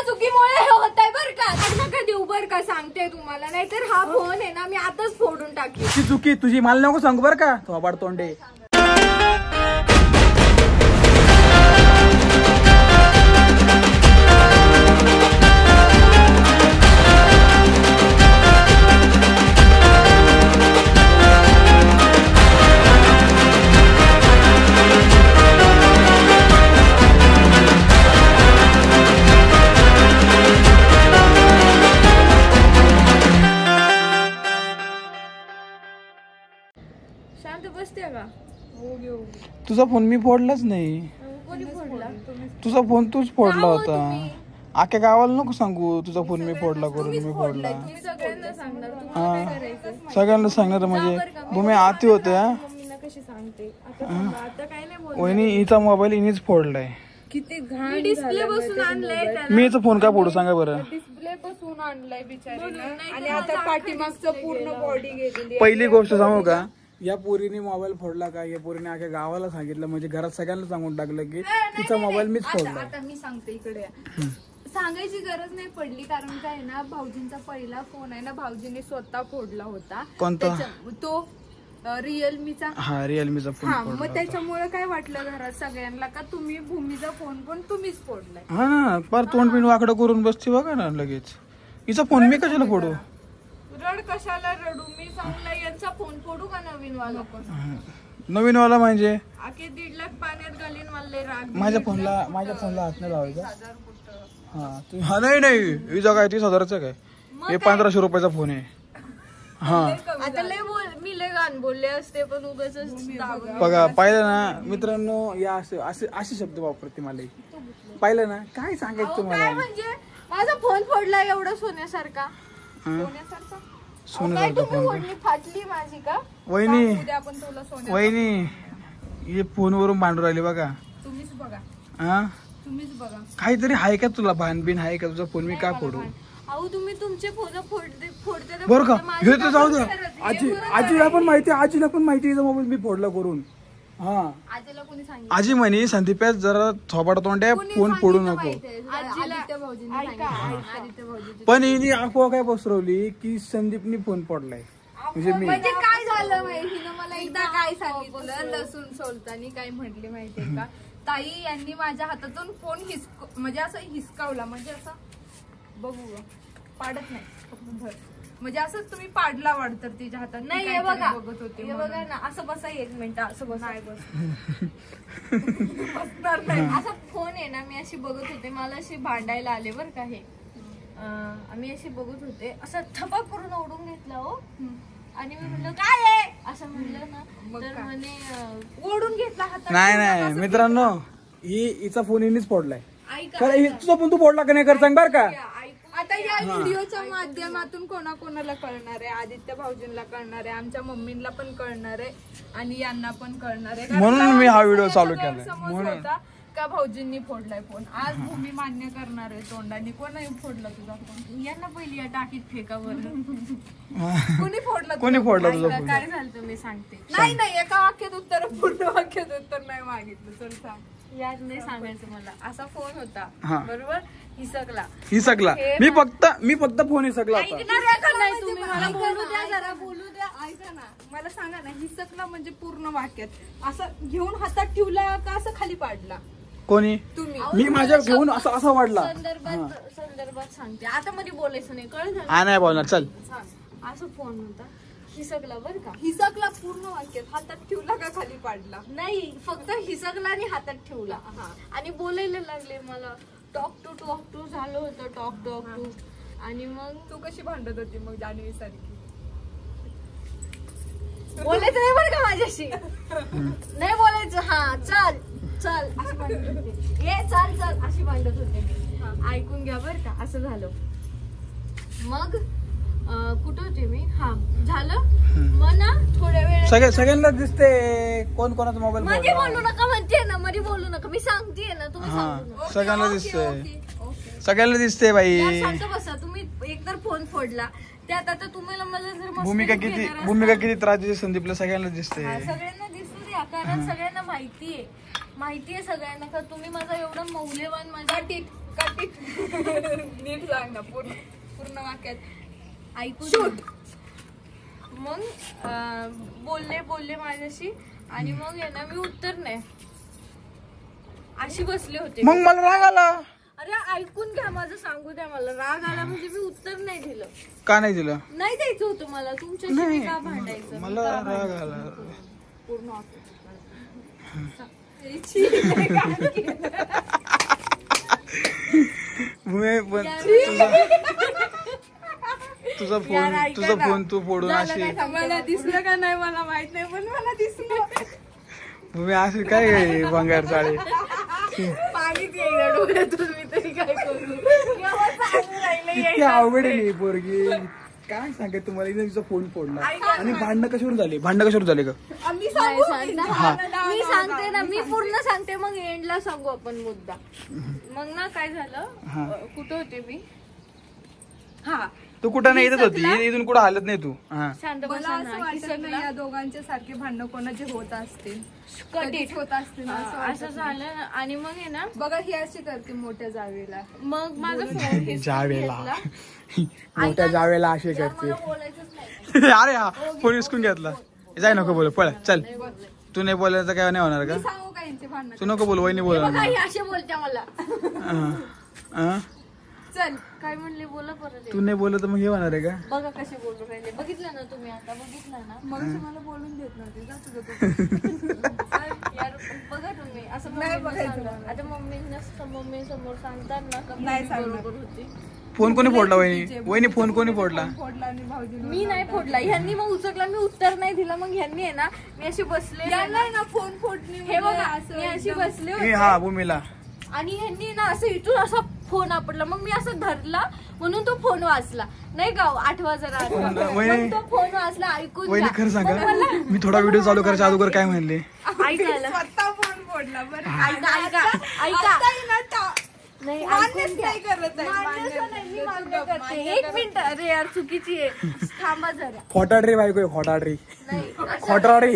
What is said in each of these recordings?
तुमच्या चुकीमुळे हे होतंय बरं का. नका देऊ बरं का, सांगते तुम्हाला, नाहीतर हा फोन आहे ना मी आताच फोडून टाकेल. ती चुकी तुझी, मला नको सांगू बरं का थोबाड तोंडे. शांत बसते का. तुझा फोन मी फोडलाच नाही. कोणी फोडला? तुझा फोन तूच फोडला होता. आख्या गावाला नको सांगू तुझा फोन मी फोडला करून मी फोडला. तुम्ही सगळ्यांना सांगणार, तुम्हाला काय करायचं? सगळ्यांना सांगणार म्हणजे भूमी आती होते. मम्मीला कशी सांगते आता काय नाही बोल. वहिनी हिचा मोबाईल हिनीच फोडलाय. किती घाण डिस्प्ले बसून आणलाय त्याला. मी फोन का फोडू सांगा बरं. डिस्प्ले बसून आणलाय बिचारीनं आणि आता पाठीमागचं पूर्ण बॉडी गेलेली. पहिली गोष्ट सांगू का, या पोरीने मोबाईल फोडला का, या पोरीने आख्या गावाला सांगितलं म्हणजे घरात सगळ्यांना सांगून टाकलं की तिचा मोबाईल मीच फोडला. आता मी सांगते इकडे, सांगायची गरज नाही पडली कारण काय ना, भाऊजींचा पहिला फोन आहे ना भाऊजीने स्वतः फोडला होता. कोणता? तो रिअलमीचा. हा रिअलमीचा फोन. हा मग त्याच्यामुळे काय वाटलं घरात सगळ्यांना का तुम्ही भूमीचा फोन पण तुम्हीच फोडलाय. हा ना, पर तोंड पिंड वाकडं करून बसते बघा ना लगेच. हिचा फोन मी कशाला फोडू? रड कशाला रडू, मी सांगला यांचा फोन फोडू का नवीन वाला. नवीन वाला म्हणजे आखे 1.5 लाख पाण्यात घालीन मला राग. माझ्या फोनला हात नाही लावायचा. हा नाही विजा काय 30,000चा काय, हे 1500 रुपयाचा फोन आहे. हा आता लय बोल, मी लय गाण बोलले असते पण उगाच बघा. पाहिलं ना मित्रांनो, या असे शब्द वापरते मला. पाहिलं ना, काय सांगायचं तुम्हाला. म्हणजे माझा फोन फोडला एवढा सोन्यासारखा. सोन्यासारखा फोन फाटली माझी का वहिनी हे फोनवरून भांडू राहिली बघा. तुम्हीच बघा. हा तुम्हीच बघा, काहीतरी आहे का तुला भानबिन आहे का? तुझा फोन मी का फोडू? अहो तुम्ही तुमचे फोन फोडते बरं का, हे तर जाऊ द्या. आजीला पण माहिती हिचा मोबाईल मी फोडला करून. हा आजीला कोणी सांगितलं? आजी म्हणे संदीप्यात जरा थोबाड तोंड्या फोन फोडू नको. आदित्य भाऊजी पण हिने अफवा काय पसरवली की संदीपनी फोन फोडलाय. म्हणजे काय झालं हिनं मला एकदा काय सांगितलं, लसूण सोलताना काय म्हटले माहितीये का, ताई यांनी माझ्या हातातून फोन म्हणजे असं हिसकावला, म्हणजे असं बघू पाडत नाही म्हणजे असंच तुम्ही पाडला वाटतं तिच्या हातात. नाही हे बघा, बघत होते हे बघा ना. असं बसा 1 मिनिट, असं बसा. बसणार नाही. असा फोन आहे ना, मी अशी बघत होते, मला अशी भांडायला आले बरं का. हे आम्ही अशी बघत होते, असं थपा करून ओढून घेतला हो. आणि मी म्हणलं काय आहे असं म्हणलं ना, तर म्हणे ओढून घेतला हातात. नाही मित्रांनो, हिचा फोन हिनेच फोडलाय. तुझा फोन तू फोडला का नाही कर सांग बर का. आता या व्हिडिओच्या माध्यमातून कोणाकोणाला कळणार आहे, आदित्य भाऊजींना कळणार आहे, आमच्या मम्मीला पण कळणार आहे आणि यांना पण कळणार आहे. म्हणून मी हा व्हिडिओ चालू केला. म्हणून का भाऊजींनी फोडलाय फोन. आज भूमी मान्य करणार आहे तोंडाने, कोणी फोडला तुझा फोन. यांना पहिली या टाकीत फेकावर. कोणी फोडला तुझा फोन? काय झालं तुम्ही सांगते. नाही एका वाक्यात उत्तर, पूर्ण वाक्यात उत्तर नाही मागितलं. चल सांग. याद नाही सांगायचं मला. असा फोन होता बरोबर, हिसकला. मी फक्त फोन हिसकला होता. तुम्ही मला बोलू द्या, जरा बोलू द्या. ऐका ना, मला सांगा ना, हिसकला म्हणजे पूर्ण वाक्यात असं घेऊन हातात ठेवला का असं खाली पाडला? कोणी? तुम्ही. मी माझ्या घेऊन असं वाढला. संदर्भात सांगते, आता मध्ये बोलायचं नाही, कळलं? नाही बोलणार. चल. असं फोन होता, हिसकला बरं का. हिसकला पूर्ण वाक्यात, हातात ठेवला का खाली पाडला? नाही, फक्त हिसकला आणि हातात ठेवला. आणि बोलायला लागले मला. टॉक टू झालं होतं, टॉक टू. आणि मग तू कशी भांडत होती मग जान्हवी सारखी? बोलायचं नाही बरं का माझ्याशी, नाही बोलायचं. हा चल अशी भांडत होते. हे चल अशी भांडत होते मी. ऐकून घ्या बरं का. असं झालं. मग कुठं होते मी? हा झालं. मग ना थोड्या वेळ सगळ्यांना दिसते कोण कोणाचा मोबाईल. मध्ये बोलू नका म्हणते ना, मध्ये बोलू नका, मी सांगते ना. तुम्ही सगळ्यांना दिसते बाई. शांत बसा तुम्ही. एकतर फोन फोडला, त्यात आता तुम्हाला मला जर भूमिका किती त्रास देते संदीपला, सगळ्यांना दिसते. सगळ्यांना दिसू द्या, कारण सगळ्यांना माहितीये सगळ्यांना का तुम्ही माझा एवढा मौल्यवान माझ्या नीट सांग ना पूर्ण वाक्यात ऐकून शूट. मग बोलले माझ्याशी आणि मग आहे ना मी उत्तर नाही अशी बसले होते. मग मला राग आला. अरे ऐकून घ्या माझं, सांगू द्या मला. राग आला म्हणजे मी उत्तर नाही दिलं. का नाही दिलं? नाही द्यायचं होतं मला तुमच्याशी. मी का भांडायचं? मला राग आला. पूर्ण तुझा फोन तू फोडून अशी. मला दिसलं का नाही मला माहित नाही पण मला दिसलं. भूमी अशी काय भंगार चाळे. पाणीच येईना डोळ्यातून. मी तरी काय करू? इतकी अवघड आहे पोरगी. काय सांगत तुम्हाला, इथे तिचा फोन फोडला आणि भांडणं कशावरून झाले का? मी सांगते ना, मी पूर्ण सांगते मग एंडला सांगू आपण मुद्दा. मग ना काय झालं, कुठं होते मी? हा तू कुठं नाही येतच होती, इथून कुठं हालत नाही तू. शांत मला बसा असं ना. वाटत नाही या दोघांचे सारखे भांडणं कोणाचे होत असतील, कधीच होत असतील असं झालं. आणि मग आहे ना, बघा ही अशी करते मोठ्या जावेला. मग माझा फोन जावेला मोठ्या जावेला अशी करते. मला बोलायचंच नाही. अरे हा फोन विसकून घेतला. जाय नको बोल, पळ चल. तू नाही बोलायचं काय नाही होणार का? सांगू का यांचे भांडणं? तू नको बोल, वहिनी बोल. काही असे बोलत्या मला. चल काय म्हणले बोला परत. तू नाही बोलत तर मग हे होणार आहे का? बघा कसे बोलू राहिले. बघितलं ना तुम्ही, आता बघितलं ना. मग मला बोलून देत नव्हते. जा तुझं यार बघा तुम्ही असं नाही मम्मींना बघायचं सांगा. आता मम्मी समोर सांगतात ना का नाही मम्मी सांगणार. बरोबर होती. फोन कोणी फोडला वहिनी फोन कोणी फोडला? फोडला आणि भाऊजी मी नाही फोडला. ह्यांनी मग उचकला, मी उत्तर नाही दिलं. मग ह्यांनी आहे ना, मी अशी बसले ना फोन फोडणे. हे बघा मी अशी बसले होते हा भूमीला. आणि ह्यांनी ना असं इथून असा फोन आपडला. मग मी असं धरला म्हणून तो फोन वाचला. नाही का, आठवा जरा वहिनी तो फोन वाचला. ऐकून वहिनी खरं सांगा, मी थोडा व्हिडिओ चालू करायच्या अगोदर काय म्हणले? ऐकायला स्वतः फोन फोडला बरं. ऐका नाही मान्यच नाही करत आहे. मी मान्य करते. एक मिनिट. अरे यार चुकीची आहे, थांबा जरा. खोटाडरी बायको आहे, खोटाडरी. नाही खोटाडरी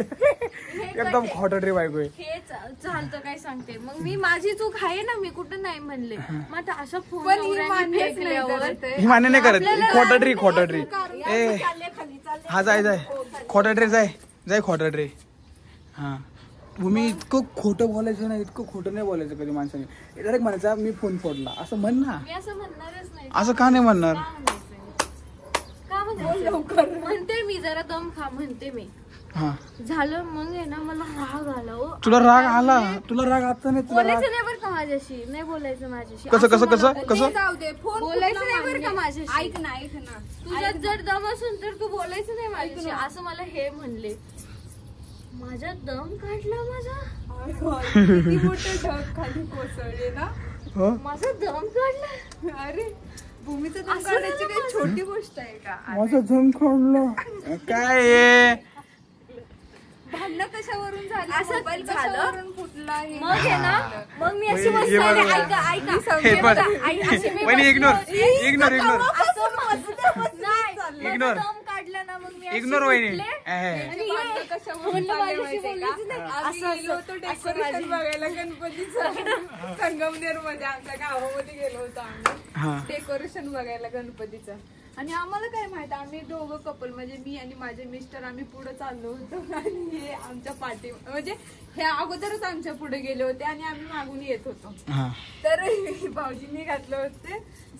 एकदम खोटाडरी बायको आहे. हेच झालं काय सांगते. मग मी माझी चूक आहे ना, मी कुठं नाही म्हणले. मग आता असा फोन पण ही मान्यच नाही करत आहे. ही मान्य नाही करत. खोटाडरी ए हा जाय खोटाडरी जाय खोटाडरी. हा भूमी, इतकं खोटं बोलायचं नाही, इतकं खोटं नाही बोलायचं कधी माणसाने. डायरेक्ट म्हणायचं मी फोन फोडला असं म्हण ना. मी असं म्हणणारच नाही. असं का नाही म्हणणार? का म्हणायचं? म्हणते मी, जरा दम खा म्हणते मी. हा झालं मग आहे ना, मला राग आला. हो तुला राग आला? तुला राग आता नाही? तुला राग बोलायचं नाही बरं का माझ्याशी, नाही बोलायचं माझ्याशी. कसं जाऊ दे, फोन बोलायचं नाही बरं का माझ्याशी. ऐक ना तुझ्यात जर दम असून तर तू बोलायचं नाही माझ्याशी. असं मला हे म्हणले. माझा दम काढला माझा. किती मोठे ढग खाली कोसळले ना. माझा दम काढला. अरे भूमीचं दम काढायची काही छोटी गोष्ट आहे का? माझा दम काढला काय? भांडणं कशावरून झालं? असं मोबाईल झालं. कशावरून फुटला? हे मग आहे ना, मग मी अशी हे बसले. बघा. ऐका हे हे बघ. बघा. अशी मी वहिनी बसली इग्नोर होती. इग्नोर असं नाही. इग्नोर. माझा दम काढला ना, मग मी अशी इग्नोर वहिनी. उठले. आणि भांडणं हे कशावरून म्हणलं झाले माझ्याशी माहितीये का? बोलायचं नाही. आम्ही गेलो होतो डेकोरेशन बघायला गणपतीचं. संगमनेर मध्ये आमच्या गावामध्ये गेलो होतो आम्ही डेकोरेशन बघायला गणपतीचं. आणि आम्हाला काय माहित, आम्ही दोघं कपल म्हणजे मी आणि माझे मिस्टर आम्ही पुढे चाललो होतो आणि हे आमच्या पाठी म्हणजे हे अगोदरच आमच्या पुढे गेले होते आणि आम्ही मागून येत होतो. तर भाऊजींनी घातलं होते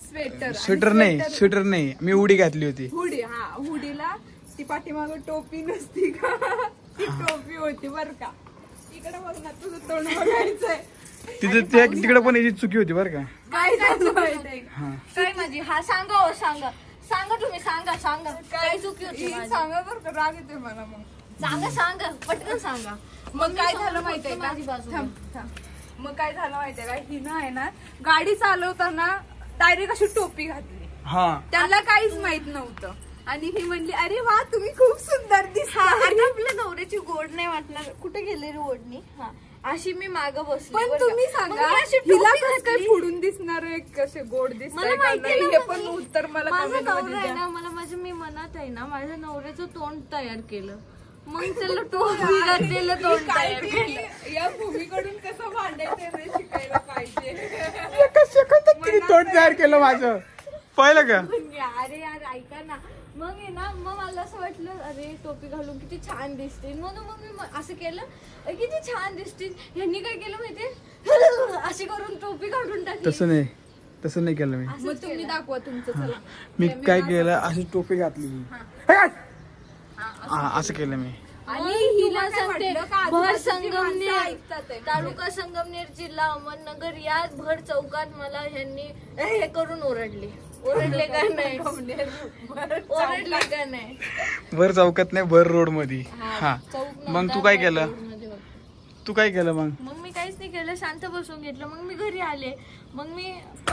स्वेटर नाही मी उडी घातली होती. हुडी. हा हुडीला ती पाठीमाग टोपी नसती का, ती टोपी होती बर का. इकडे बघ ना, तुझं तोंड बघायचंय. तिकडे पण याची चुकी होती बरं का. काय झालं माहितीये काय माझी? हा सांगा. हो सांगा तुम्ही. सांगा काय चुकी होती माझी? सांगा बरं का, राग येतोय मला. मग सांगा पटकन सांगा. मग काय झालं माहितीये का? माझी बाजू. मग काय झालं माहितीये का, हिनं आहे ना गाडी चालवताना डायरेक्ट अशी टोपी घातली. त्यांना काहीच माहित नव्हतं आणि ही म्हणली अरे वा तुम्ही खूप सुंदर दिसता. आता आपल्या नवऱ्याची गोड नाही वाटणार. कुठे गेले रे ओढणी? हा अशी मी मागं बसली. पण तुम्ही सांगा हिला कसं काय फुडून दिसणार, कसे गोड दिसतात हे पण उत्तर मला माझं नवरा आहे ना, मला माझ्या मी मनात आहे ना, माझ्या नवऱ्याचं तोंड तयार केलं. मग त्याला टोपी घातलेलं तोंड तयार केलं. या भूमीकडून कसं भांडायचं हे शिकायला पाहिजे. एकच सेकंदात तिने तोंड तयार केलं माझं पाहिलं का. अरे यार ऐका ना, मग आहे ना, मग मला असं वाटलं अरे टोपी घालून किती छान दिसते, म्हणून मग मी असं केलं किती छान दिसते. ह्यांनी काय केलं माहितीये, अशी करून टोपी काढून टाकली. तसं नाही केलं मी. मग तुम्ही दाखवा तुमचं. चला मी काय केलं, अशी टोपी घातली असं केलं मी. आणि हिला सांगते भर संगमनेर तालुका संगमनेर जिल्हा अहमदनगर या भर चौकात मला ह्यांनी हे करून ओरडले का नाही, ओरडले का नाही. भर चौकात नाही, भर रोड मध्ये. हा मग तू काय केलं, मग मी काहीच नाही केलं, शांत बसून घेतलं. मग मी घरी आले, मग मी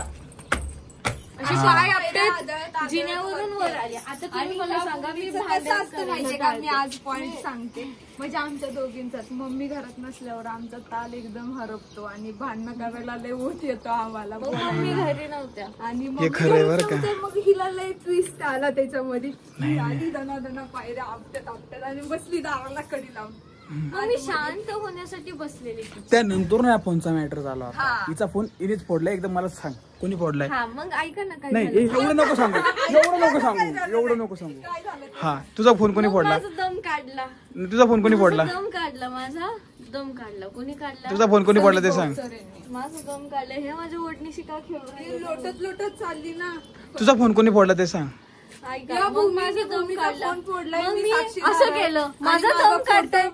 जिन्यावरून वर आले. आता तुम्ही मला सांगा मी माहितीये का, मी आज पॉइंट सांगते. म्हणजे आमच्या दोघींचाच, मम्मी घरात नसल्यावर आमचा ताल एकदम हरपतो आणि भांडणं करायला लय होत येतो आम्हाला. मम्मी घरी नव्हत्या आणि मग हिला लय ट्विस्ट आला त्याच्यामध्ये. आली दना पायऱ्या आपट्यात आणि बसली दाराला कडी लावून. मग मी शांत होण्यासाठी बसलेली. त्यानंतर ना फोनचा मॅटर झाला होता. हिचा फोन इनेच फोडलाय. एकदम मला सांग कोणी फोडलाय. मग ऐका ना, नाही एवढं नको सांगू. हा तुझा फोन कोणी फोडला, दम काढला. तुझा फोन कोणी फोडला, दम काढला, माझा दम काढला. कोणी काढला, तुझा फोन कोणी फोडला ते सांग. माझं दम काढलं. हे माझ्या ओढणीशी का खेळून लोटत चालली ना. तुझा फोन कोणी फोडला ते सांग. ऐका, मग माझा दम काढला. मग मी असं केलं, माझा दम काढताय,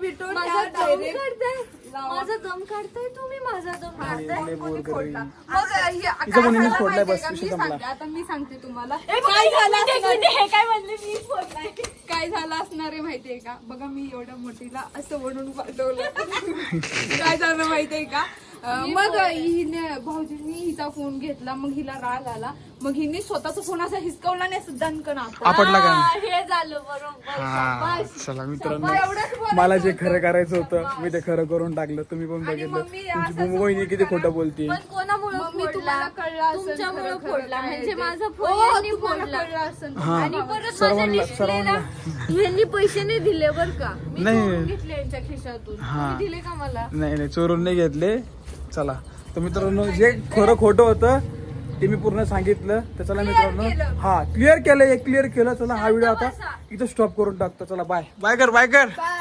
माझा दम काढताय तुम्ही, माझा दम काढताय. आता मी सांगते तुम्हाला काय म्हणले, मी फोडलाय. काय झालं असणार आहे माहितीये का. बघा मी एवढ्या मोठीला असं म्हणून पाठवलं. काय झालं माहितीये का, मग हिने भाऊजींनी हिचा फोन घेतला. मग हिला राग आला. मग हिने स्वतःचा फोन असा हिसकवला नाही, असं दणकन आपटला का. हे झालं बरोबर. चला मित्रांनो, मला जे खरं करायचं होतं मी ते खरं करून टाकलं. तुम्ही पण बघितलं तुमची वहिनी किती खोटं बोलते. पण कोणामुळे फोडला, तुमच्यामुळे फोडला. म्हणजे माझा फोन फोडला. आणि परत माझ्या डिस्प्लेला यांनी पैसे नाही दिले बर का. मी चोरून घेतले यांच्या खिशातून. दिले का मला. नाही चोरून नाही घेतले. चला तर मित्रांनो, जे खरं खोटं होतं ते मी पूर्ण सांगितलं. तर चला मित्रांनो, क्लिअर केलं. चला हा व्हिडिओ आता इथं स्टॉप करून टाकतो. चला बाय कर.